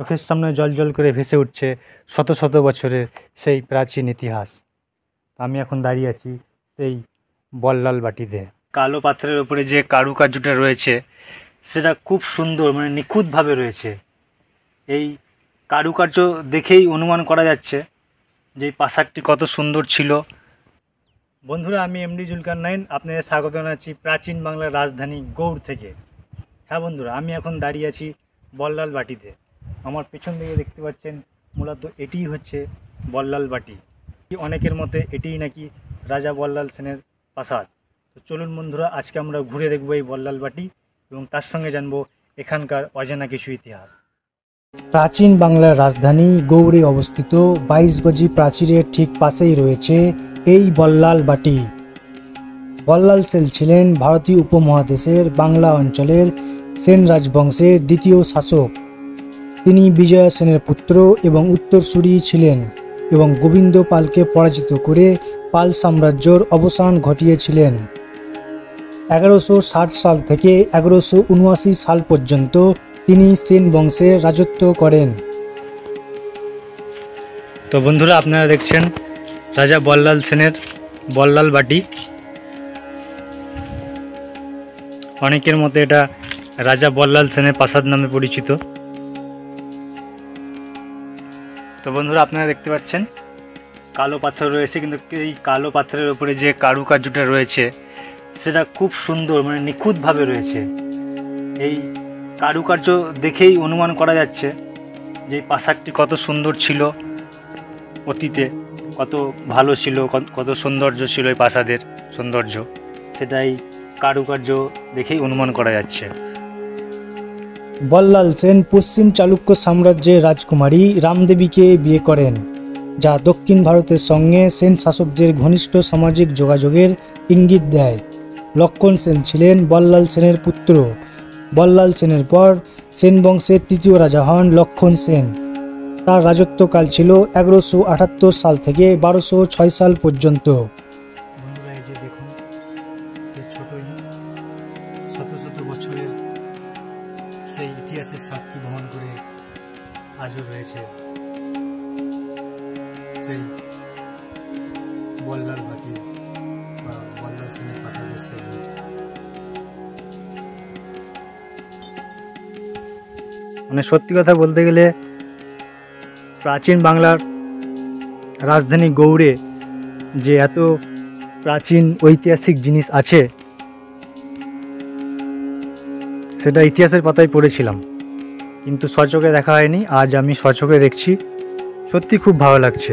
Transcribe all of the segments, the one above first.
চোখের সামনে জল করে ভেসে উঠছে শত শত বছরের সেই প্রাচীন ইতিহাস। আমি এখন দাঁড়িয়ে আছি সেই বল্লাল বাটিতে। কালো পাথরের ওপরে যে কারুকার্যটা রয়েছে সেটা খুব সুন্দর, মানে নিখুঁতভাবে রয়েছে। এই কারুকার্য দেখেই অনুমান করা যাচ্ছে যে এই প্রাসাদটি কত সুন্দর ছিল। বন্ধুরা, আমি এমডি জুলকারনাইন আপনাদের স্বাগত জানাচ্ছি প্রাচীন বাংলার রাজধানী গৌড় থেকে। হ্যাঁ বন্ধুরা, আমি এখন দাঁড়িয়ে আছি বল্লাল বাটিতে। আমার পেছন দিকে দেখতে পাচ্ছেন, মূলত এটিই হচ্ছে বল্লাল বাটি। অনেকের মতে এটিই নাকি রাজা বল্লাল সেনের প্রাসাদ। তো চলুন বন্ধুরা, আজকে আমরা ঘুরে দেখব এই বল্লাল বাটি এবং তার সঙ্গে জানবো এখানকার অজানা কিছু ইতিহাস। প্রাচীন বাংলার রাজধানী গৌড়ে অবস্থিত 22 গজি প্রাচীরের ঠিক পাশেই রয়েছে এই বল্লাল বাটি। বল্লাল সেন ছিলেন ভারতীয় উপমহাদেশের বাংলা অঞ্চলের সেন রাজবংশের দ্বিতীয় শাসক। তিনি বিজয় সেনের পুত্র এবং উত্তরসূরি ছিলেন এবং গোবিন্দ পালকে পরাজিত করে পাল সাম্রাজ্যের অবসান ঘটিয়েছিলেন। 1160 সাল থেকে 1179 সাল পর্যন্ত তিনি সেন বংশে রাজত্ব করেন। তো বন্ধুরা, আপনারা দেখছেন রাজা বল্লাল সেনের বল্লাল বাটি। অনেকের মতে এটা রাজা বল্লাল সেনের প্রাসাদ নামে পরিচিত। তো বন্ধুরা, আপনারা দেখতে পাচ্ছেন কালো পাথর রয়েছে, কিন্তু এই কালো পাথরের ওপরে যে কারুকার্যটা রয়েছে সেটা খুব সুন্দর, মানে নিখুঁতভাবে রয়েছে। এই কারুকার্য দেখেই অনুমান করা যাচ্ছে যে এই প্রাসাদটি কত সুন্দর ছিল, অতীতে কত ভালো ছিল, কত সৌন্দর্য ছিল এই প্রাসাদের সৌন্দর্য, সেটাই কারুকার্য দেখেই অনুমান করা যাচ্ছে। বল্লাল সেন পশ্চিম চালুক্য সাম্রাজ্যের রাজকুমারী রামদেবীকে বিয়ে করেন, যা দক্ষিণ ভারতের সঙ্গে সেন শাসকদের ঘনিষ্ঠ সামাজিক যোগাযোগের ইঙ্গিত দেয়। লক্ষণ সেন ছিলেন বল্লাল সেনের পুত্র। বল্লাল সেনের পর সেন বংশের তৃতীয় রাজা হন লক্ষণ সেন। তার রাজত্বকাল ছিল 1178 সাল থেকে 1206 সাল পর্যন্ত। বন্ধুরা, এই যে দেখুন, ছোটই শত শত বছরের সেই ইতিহাসের সাক্ষী বহন করে আজও রয়েছে সেই বল্লাল বাটি বা বল্লাল সেনের প্রাসাদের সেই। মানে সত্যি কথা বলতে গেলে প্রাচীন বাংলার রাজধানী গৌড়ে যে এত প্রাচীন ঐতিহাসিক জিনিস আছে সেটা ইতিহাসের পাতায় পড়েছিলাম, কিন্তু সচোখে দেখা হয়নি। আজ আমি সচোখে দেখছি, সত্যি খুব ভালো লাগছে।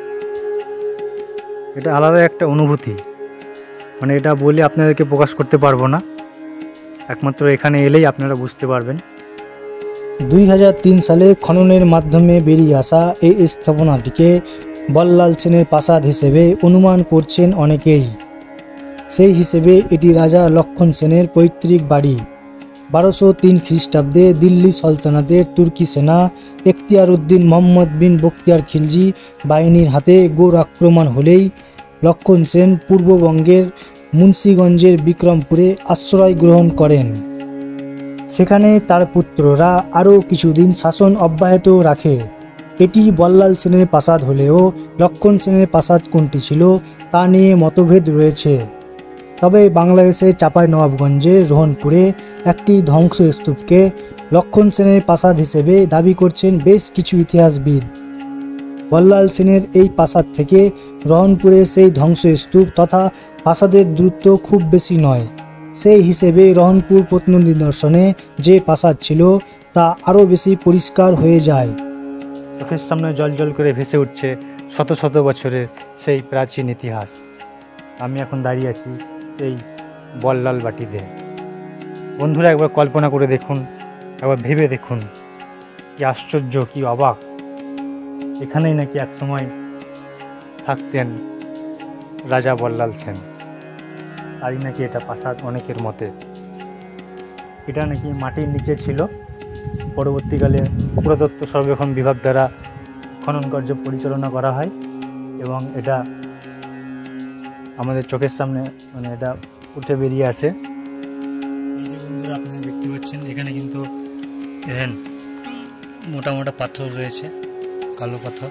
এটা আলাদা একটা অনুভূতি, মানে এটা বলে আপনাদেরকে প্রকাশ করতে পারবো না, একমাত্র এখানে এলেই আপনারা বুঝতে পারবেন। 2003 সালে খননের মাধ্যমে বেরিয়ে আসা এই স্থাপনাটিকে বল্লাল সেনের প্রাসাদ হিসেবে অনুমান করছেন অনেকেই। সেই হিসেবে এটি রাজা লক্ষণ সেনের পৈতৃক বাড়ি। 1203 খ্রিস্টাব্দে দিল্লি সালতানাতের তুর্কি সেনা এখতিয়ার উদ্দিন মোহাম্মদ বিন বখতিয়ার খিলজি বাহিনীর হাতে গৌড় আক্রমণ হলেই লক্ষণ সেন পূর্ববঙ্গের মুন্সিগঞ্জের বিক্রমপুরে আশ্রয় গ্রহণ করেন। সেখানে তার পুত্ররা আরও কিছুদিন শাসন অব্যাহত রাখে। এটি বল্লাল সেনের প্রাসাদ হলেও লক্ষণ সেনের প্রাসাদ কোনটি ছিল তা নিয়ে মতভেদ রয়েছে। তবে বাংলাদেশের চাঁপাইনবাবগঞ্জের রোহনপুরে একটি ধ্বংসস্তূপকে লক্ষণ সেনের প্রাসাদ হিসেবে দাবি করছেন বেশ কিছু ইতিহাসবিদ। বল্লাল সেনের এই প্রাসাদ থেকে রোহনপুরে সেই ধ্বংসস্তূপ তথা প্রাসাদের দূরত্ব খুব বেশি নয়। সেই হিসেবে রহনপুর প্রত্ননিদর্শনে যে প্রাসাদ ছিল তা আরও বেশি পরিষ্কার হয়ে যায়। চোখের সামনে জল করে ভেসে উঠছে শত শত বছরের সেই প্রাচীন ইতিহাস। আমি এখন দাঁড়িয়ে আছি এই বল্লাল বাটিতে। বন্ধুরা, একবার কল্পনা করে দেখুন, একবার ভেবে দেখুন, কি আশ্চর্য, কি অবাক। এখানেই নাকি একসময় থাকতেন রাজা বল্লাল সেন, তাই নাকি এটা প্রাসাদ অনেকের মতে। এটা নাকি মাটির নিচে ছিল, পরবর্তীকালে পুরাতত্ত্ব সর্বেক্ষণ বিভাগ দ্বারা খনন কার্য পরিচালনা করা হয় এবং এটা আমাদের চোখের সামনে, মানে এটা উঠে বেরিয়ে আসে। এই যে বন্ধুরা, আপনারা দেখতে পাচ্ছেন এখানে কিন্তু দেখেন মোটা মোটা পাথর রয়েছে, কালো পাথর।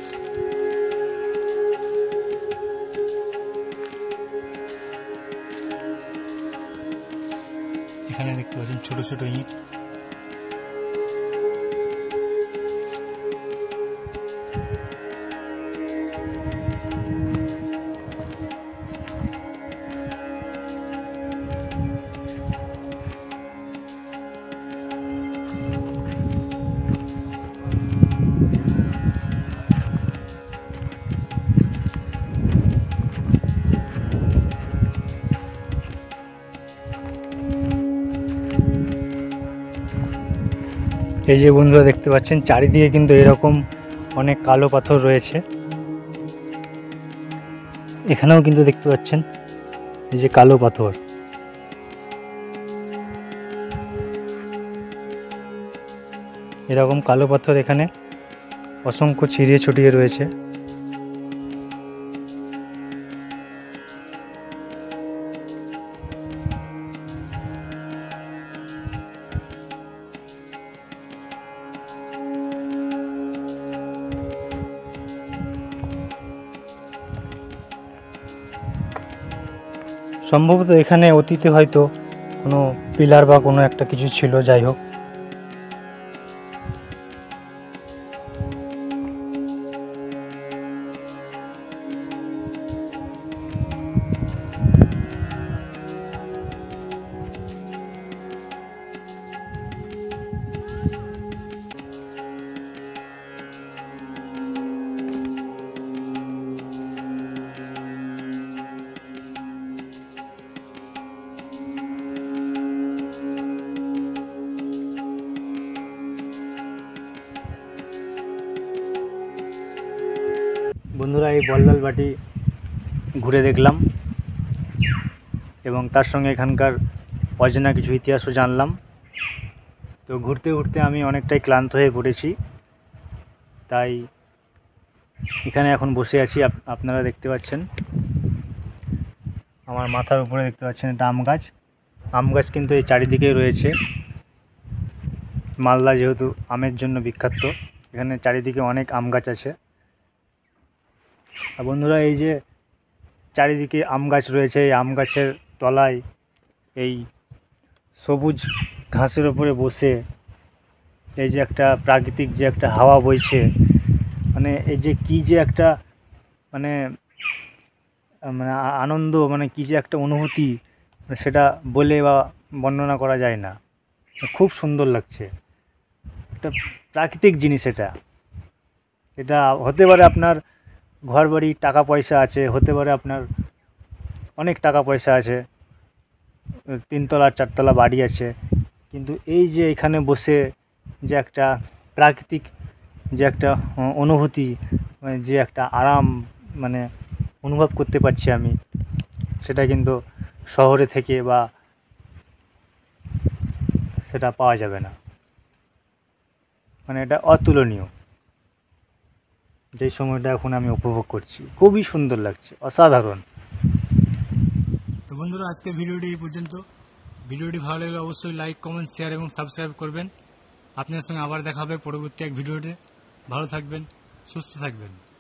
এখানে দেখতে পাচ্ছেন ছোট ছোট ইট। এই যে বন্ধুরা দেখতে পাচ্ছেন চারিদিকে কিন্তু এরকম অনেক কালো পাথর রয়েছে। এখানেও কিন্তু দেখতে পাচ্ছেন এই যে কালো পাথর। এরকম কালো পাথর এখানে অসংখ্য ছিড়িয়ে ছড়িয়ে রয়েছে। সম্ভবত এখানে অতীতে হয়তো কোনো পিলার বা কোনো একটা কিছু ছিল, যাই হোক। বন্ধুরা এই বল্লাল বাটি ঘুরে দেখলাম এবং তার সঙ্গে এখানকার অজানা কিছু ইতিহাসও জানলাম। তো ঘুরতে ঘুরতে আমি অনেকটাই ক্লান্ত হয়ে পড়েছি, তাই এখানে এখন বসে আছি। আপনারা দেখতে পাচ্ছেন আমার মাথার উপরে দেখতে পাচ্ছেন এটা আম গাছ। আম গাছ কিন্তু এই চারিদিকেই রয়েছে। মালদা যেহেতু আমের জন্য বিখ্যাত, এখানে চারিদিকে অনেক আম গাছ আছে। আর বন্ধুরা এই যে চারিদিকে আম গাছ রয়েছে, এই আম গাছের তলায় এই সবুজ ঘাসের ওপরে বসে এই যে একটা প্রাকৃতিক যে একটা হাওয়া বইছে, মানে এই যে কী যে একটা মানে মানে আনন্দ, মানে কী যে একটা অনুভূতি, সেটা বলে বা বর্ণনা করা যায় না। খুব সুন্দর লাগছে, একটা প্রাকৃতিক জিনিস। এটা হতে পারে আপনার ঘর বাড়ি টাকা পয়সা আছে, হতে পারে আপনার অনেক টাকা পয়সা আছে, 3 তলা 4 তলা বাড়ি আছে, কিন্তু এই যে এখানে বসে যে একটা প্রাকৃতিক যে একটা অনুভূতি, মানে যে একটা আরাম মানে অনুভব করতে পারছি আমি, সেটা কিন্তু শহরে থেকে বা সেটা পাওয়া যাবে না। মানে এটা অতুলনীয়। যে সময়টা এখন আমি উপভোগ করছি, খুবই সুন্দর লাগছে, অসাধারণ। তো বন্ধুরা আজকে ভিডিওটি এই পর্যন্ত। ভিডিওটি ভালো লাগলে অবশ্যই লাইক, কমেন্ট, শেয়ার এবং সাবস্ক্রাইব করবেন। আপনার সঙ্গে আবার দেখা হবে পরবর্তী এক ভিডিওতে। ভালো থাকবেন, সুস্থ থাকবেন।